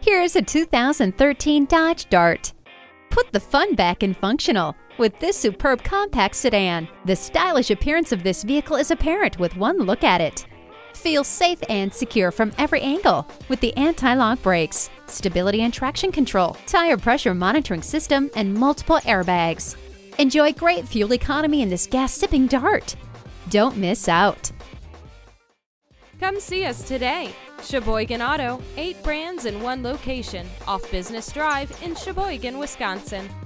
Here's a 2013 Dodge Dart. Put the fun back in functional with this superb compact sedan. The stylish appearance of this vehicle is apparent with one look at it. Feel safe and secure from every angle with the anti-lock brakes, stability and traction control, tire pressure monitoring system, and multiple airbags. Enjoy great fuel economy in this gas-sipping Dart. Don't miss out. Come see us today. Sheboygan Auto, 8 brands in one location, off Business Drive in Sheboygan, Wisconsin.